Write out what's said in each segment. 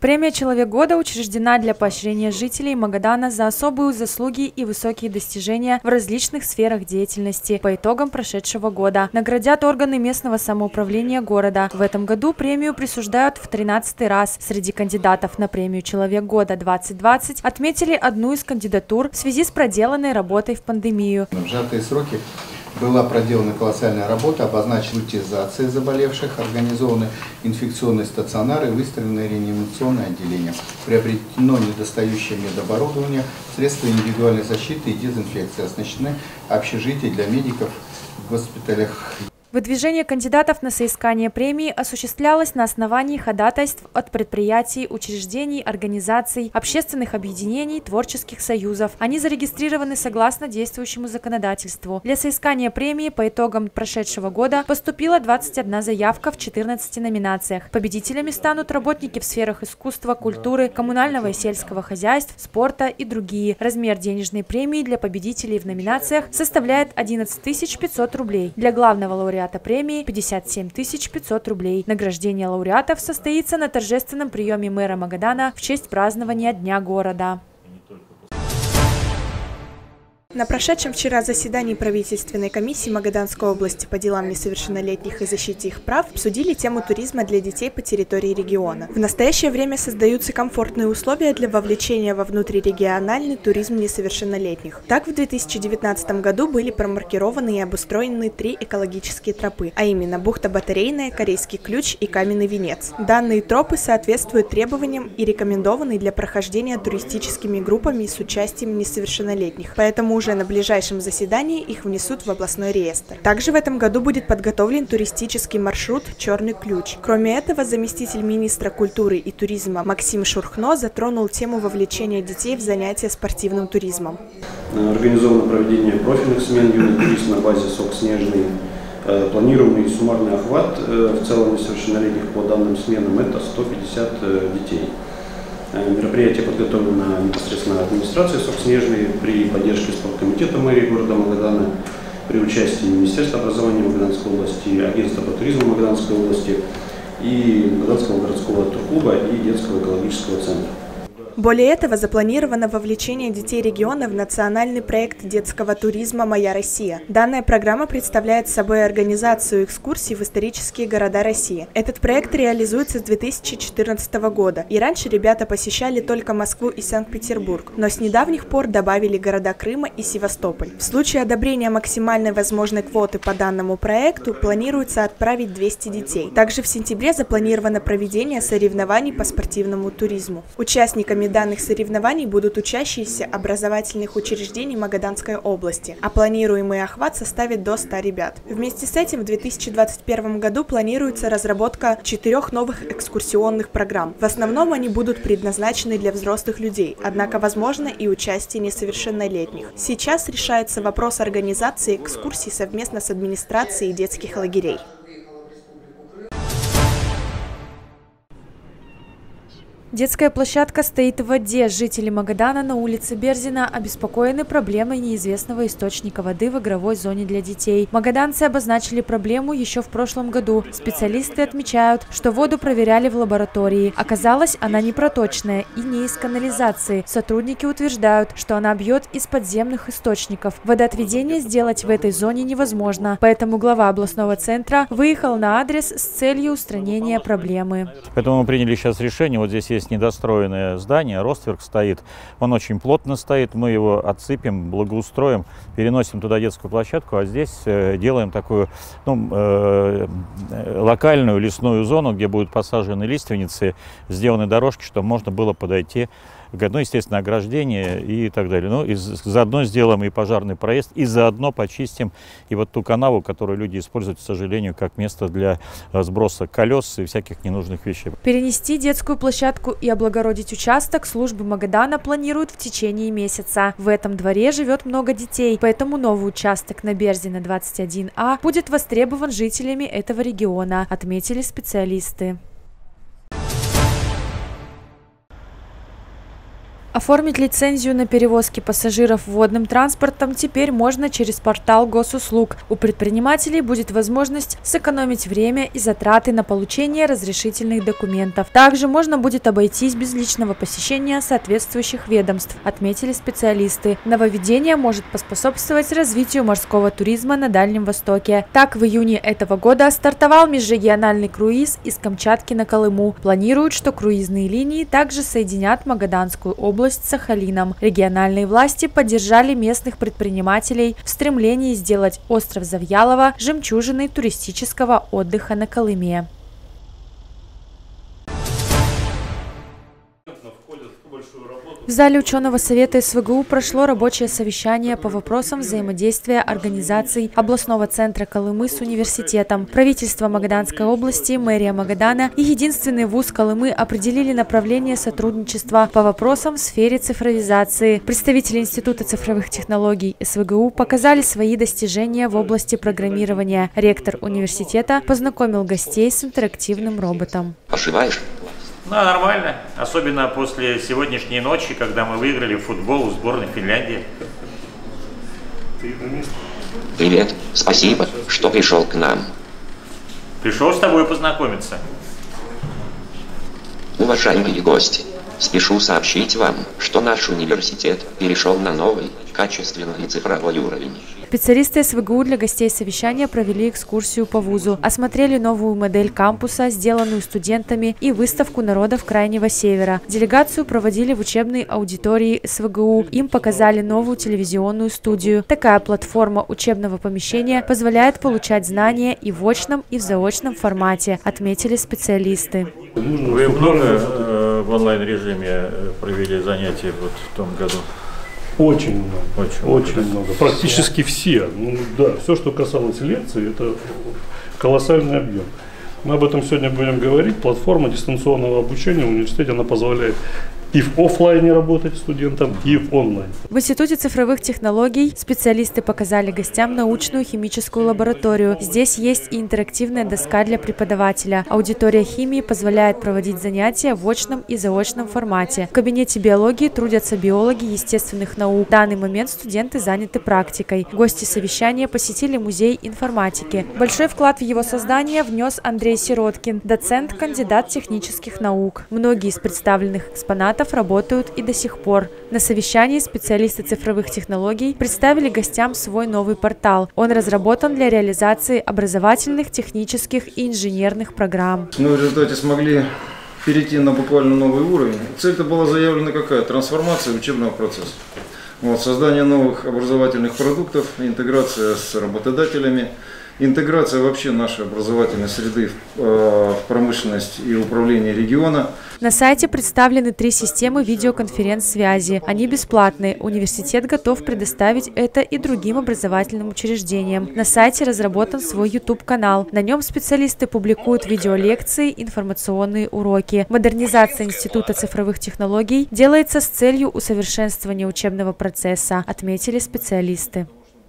Премия «Человек года» учреждена для поощрения жителей Магадана за особые заслуги и высокие достижения в различных сферах деятельности по итогам прошедшего года. Наградят органы местного самоуправления города. В этом году премию присуждают в 13-й раз. Среди кандидатов на премию «Человек года» 2020 отметили одну из кандидатур в связи с проделанной работой в пандемию. В сжатые сроки была проделана колоссальная работа, обозначены утилизация заболевших, организованы инфекционные стационары, выстроены реанимационные отделения. Приобретено недостающее медоборудование, средства индивидуальной защиты и дезинфекции, оснащены общежития для медиков в госпиталях. Выдвижение кандидатов на соискание премии осуществлялось на основании ходатайств от предприятий, учреждений, организаций, общественных объединений, творческих союзов. Они зарегистрированы согласно действующему законодательству. Для соискания премии по итогам прошедшего года поступила 21 заявка в 14 номинациях. Победителями станут работники в сферах искусства, культуры, коммунального и сельского хозяйств, спорта и другие. Размер денежной премии для победителей в номинациях составляет 11 500 рублей. Для главного лауреата премии 57 500 рублей. Награждение лауреатов состоится на торжественном приеме мэра Магадана в честь празднования Дня города. На прошедшем вчера заседании правительственной комиссии Магаданской области по делам несовершеннолетних и защите их прав обсудили тему туризма для детей по территории региона. В настоящее время создаются комфортные условия для вовлечения во внутрирегиональный туризм несовершеннолетних. Так, в 2019 году были промаркированы и обустроены 3 экологические тропы, а именно бухта Батарейная, Корейский ключ и Каменный венец. Данные тропы соответствуют требованиям и рекомендованы для прохождения туристическими группами с участием несовершеннолетних, поэтому уже на ближайшем заседании их внесут в областной реестр. Также в этом году будет подготовлен туристический маршрут «Черный ключ». Кроме этого, заместитель министра культуры и туризма Максим Шурхно затронул тему вовлечения детей в занятия спортивным туризмом. Организовано проведение профильных смен юный турист на базе «Сок Снежный». Планированный суммарный охват в целом несовершеннолетних по данным сменам – это 150 детей. Мероприятие подготовлено непосредственно администрацией «Сок Снежный» при поддержке спорткомитета мэрии города Магадана, при участии Министерства образования Магаданской области, Агентства по туризму Магаданской области и Магаданского городского турклуба и детского экологического центра. Более этого, запланировано вовлечение детей региона в национальный проект детского туризма «Моя Россия». Данная программа представляет собой организацию экскурсий в исторические города России. Этот проект реализуется с 2014 года, и раньше ребята посещали только Москву и Санкт-Петербург, но с недавних пор добавили города Крыма и Севастополь. В случае одобрения максимальной возможной квоты по данному проекту планируется отправить 200 детей. Также в сентябре запланировано проведение соревнований по спортивному туризму. Участниками данных соревнований будут учащиеся образовательных учреждений Магаданской области, а планируемый охват составит до 100 ребят. Вместе с этим в 2021 году планируется разработка 4 новых экскурсионных программ. В основном они будут предназначены для взрослых людей, однако возможно и участие несовершеннолетних. Сейчас решается вопрос организации экскурсий совместно с администрацией детских лагерей. Детская площадка стоит в воде. Жители Магадана на улице Берзина обеспокоены проблемой неизвестного источника воды в игровой зоне для детей. Магаданцы обозначили проблему еще в прошлом году. Специалисты отмечают, что воду проверяли в лаборатории. Оказалось, она не проточная и не из канализации. Сотрудники утверждают, что она бьет из подземных источников. Водоотведение сделать в этой зоне невозможно. Поэтому глава областного центра выехал на адрес с целью устранения проблемы. Поэтому мы приняли сейчас решение. Вот здесь есть недостроенное здание, Ростверк стоит, он очень плотно стоит, мы его отсыпем, благоустроим, переносим туда детскую площадку, а здесь делаем такую локальную лесную зону, где будут посажены лиственницы, сделаны дорожки, чтобы можно было подойти, естественно, ограждение и так далее. Ну, и заодно сделаем и пожарный проезд, и заодно почистим и вот ту канаву, которую люди используют, к сожалению, как место для сброса колес и всяких ненужных вещей. Перенести детскую площадку и облагородить участок службы Магадана планируют в течение месяца. В этом дворе живет много детей, поэтому новый участок на Берзина 21А будет востребован жителями этого региона, отметили специалисты. Оформить лицензию на перевозки пассажиров водным транспортом теперь можно через портал госуслуг. У предпринимателей будет возможность сэкономить время и затраты на получение разрешительных документов. Также можно будет обойтись без личного посещения соответствующих ведомств, отметили специалисты. Нововведение может поспособствовать развитию морского туризма на Дальнем Востоке. Так, в июне этого года стартовал межрегиональный круиз из Камчатки на Колыму. Планируют, что круизные линии также соединят Магаданскую область с Сахалином. Региональные власти поддержали местных предпринимателей в стремлении сделать остров Завьялово жемчужиной туристического отдыха на Колыме. В зале ученого совета СВГУ прошло рабочее совещание по вопросам взаимодействия организаций областного центра Колымы с университетом. Правительство Магаданской области, мэрия Магадана и единственный вуз Колымы определили направление сотрудничества по вопросам в сфере цифровизации. Представители Института цифровых технологий СВГУ показали свои достижения в области программирования. Ректор университета познакомил гостей с интерактивным роботом. Пошиваешь? Ну, нормально. Особенно после сегодняшней ночи, когда мы выиграли в футбол у сборной Финляндии. Привет. Спасибо, что пришел к нам. Пришел с тобой познакомиться. Уважаемые гости, спешу сообщить вам, что наш университет перешел на новый, качественный цифровой уровень. Специалисты СВГУ для гостей совещания провели экскурсию по вузу, осмотрели новую модель кампуса, сделанную студентами, и выставку народов Крайнего Севера. Делегацию проводили в учебной аудитории СВГУ. Им показали новую телевизионную студию. Такая платформа учебного помещения позволяет получать знания и в очном, и в заочном формате, отметили специалисты. Вы много в онлайн-режиме провели занятия вот в том году? Очень много. Очень много. Практически все. Ну, да, все, что касалось лекций, это колоссальный объем. Мы об этом сегодня будем говорить. Платформа дистанционного обучения в университете, она позволяет и в офлайне работать студентам, и в онлайн. В Институте цифровых технологий специалисты показали гостям научную химическую лабораторию. Здесь есть и интерактивная доска для преподавателя. Аудитория химии позволяет проводить занятия в очном и заочном формате. В кабинете биологии трудятся биологи естественных наук. В данный момент студенты заняты практикой. Гости совещания посетили музей информатики. Большой вклад в его создание внес Андрей Сироткин, доцент, кандидат технических наук. Многие из представленных экспонатов работают и до сих пор. На совещании специалисты цифровых технологий представили гостям свой новый портал. Он разработан для реализации образовательных, технических и инженерных программ. Мы в результате смогли перейти на буквально новый уровень. Цель-то была заявлена какая? Трансформация учебного процесса. Вот, создание новых образовательных продуктов, интеграция с работодателями, интеграция вообще нашей образовательной среды в промышленность и управление региона. На сайте представлены 3 системы видеоконференц-связи. Они бесплатные. Университет готов предоставить это и другим образовательным учреждениям. На сайте разработан свой YouTube-канал. На нем специалисты публикуют видеолекции, информационные уроки. Модернизация Института цифровых технологий делается с целью усовершенствования учебного процесса, отметили специалисты.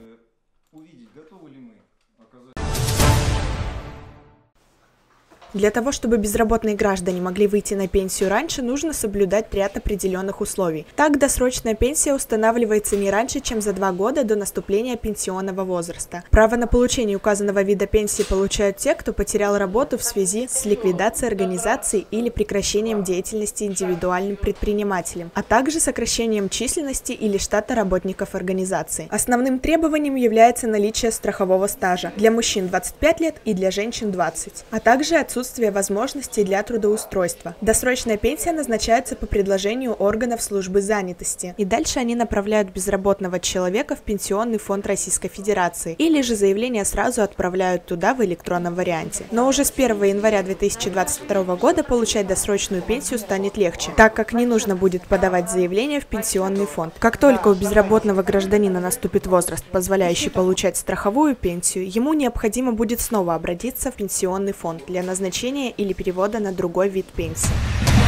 Для того, чтобы безработные граждане могли выйти на пенсию раньше, нужно соблюдать ряд определенных условий. Так, досрочная пенсия устанавливается не раньше, чем за 2 года до наступления пенсионного возраста. Право на получение указанного вида пенсии получают те, кто потерял работу в связи с ликвидацией организации или прекращением деятельности индивидуальным предпринимателем, а также сокращением численности или штата работников организации. Основным требованием является наличие страхового стажа для мужчин 25 лет и для женщин 20, а также отсутствие возможностей для трудоустройства. Досрочная пенсия назначается по предложению органов службы занятости. И дальше они направляют безработного человека в Пенсионный фонд Российской Федерации. Или же заявление сразу отправляют туда в электронном варианте. Но уже с 1 января 2022 года получать досрочную пенсию станет легче, так как не нужно будет подавать заявление в Пенсионный фонд. Как только у безработного гражданина наступит возраст, позволяющий получать страховую пенсию, ему необходимо будет снова обратиться в Пенсионный фонд для назначения или перевода на другой вид пенсии.